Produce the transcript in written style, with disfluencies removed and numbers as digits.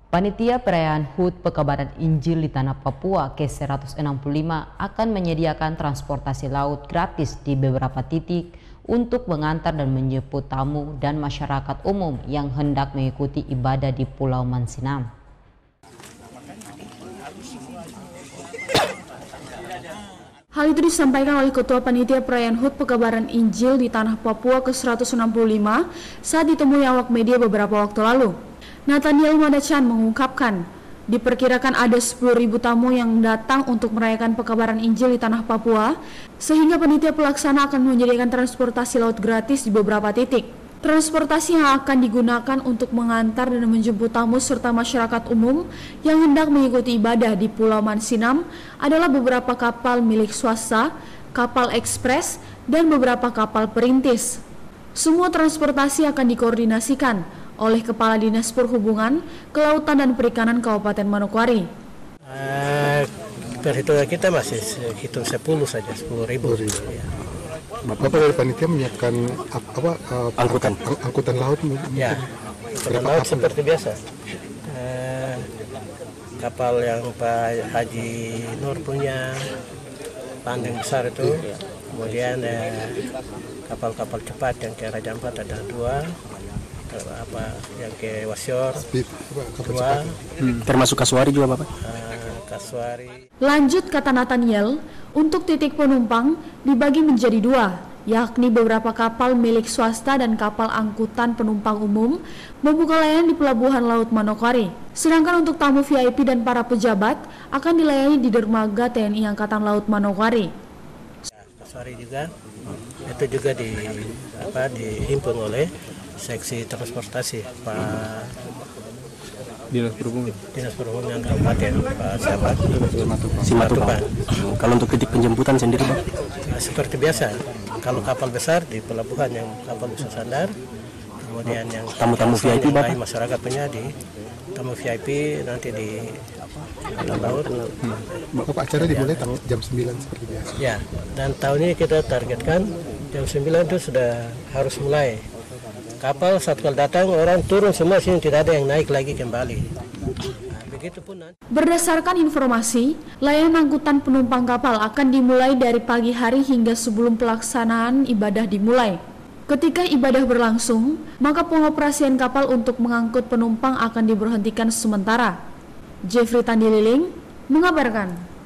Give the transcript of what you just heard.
Panitia Perayaan HUT Pekabaran Injil di Tanah Papua ke-165 akan menyediakan transportasi laut gratis di beberapa titik untuk mengantar dan menjemput tamu dan masyarakat umum yang hendak mengikuti ibadah di Pulau Mansinam. Hal itu disampaikan oleh Ketua Panitia Perayaan HUT Pekabaran Injil di Tanah Papua ke-165 saat ditemui awak media beberapa waktu lalu. Nathaniel Madachan mengungkapkan, diperkirakan ada 10.000 tamu yang datang untuk merayakan Pekabaran Injil di Tanah Papua, sehingga panitia pelaksana akan menyediakan transportasi laut gratis di beberapa titik. Transportasi yang akan digunakan untuk mengantar dan menjemput tamu serta masyarakat umum yang hendak mengikuti ibadah di Pulau Mansinam adalah beberapa kapal milik swasta, kapal ekspres, dan beberapa kapal perintis. Semua transportasi akan dikoordinasikan oleh Kepala Dinas Perhubungan, Kelautan dan Perikanan Kabupaten Manokwari. Perhitungan kita masih hitung 10 saja, 10.000. Ya. Bapak dari panitia menyiapkan angkutan laut? Ya, angkutan laut seperti biasa. Kapal yang Pak Haji Nur punya, Pandeng besar itu, kemudian kapal-kapal cepat yang ke Raja Ampat ada 2. Yang ke Wasior 2, termasuk Kasuari juga Bapak? Kasuari. Lanjut kata Nathaniel, untuk titik penumpang dibagi menjadi 2, yakni beberapa kapal milik swasta dan kapal angkutan penumpang umum membuka layanan di Pelabuhan Laut Manokwari. Sedangkan untuk tamu VIP dan para pejabat akan dilayani di dermaga TNI Angkatan Laut Manokwari. Kasuari juga, itu juga dihimpun oleh seksi transportasi Pak Dinas Perhubungan Kabupaten Pak Simatupang. Kalau untuk titik penjemputan sendiri Pak? Seperti biasa, kalau kapal besar di pelabuhan yang kapal bisa sandar, kemudian yang tamu-tamu VIP Bapak? Masyarakat punya di tamu VIP nanti di Angkatan Laut. Bapak acara dimulai jam 9 seperti biasa? Ya, dan tahun ini kita targetkan jam 9 itu sudah harus mulai. Kapal saat kalau datang orang turun semua sini, tidak ada yang naik lagi kembali. Begitupun nanti. Berdasarkan informasi, layanan angkutan penumpang kapal akan dimulai dari pagi hari hingga sebelum pelaksanaan ibadah dimulai. Ketika ibadah berlangsung, maka pengoperasian kapal untuk mengangkut penumpang akan diberhentikan sementara. Jeffrey Tandililing mengabarkan.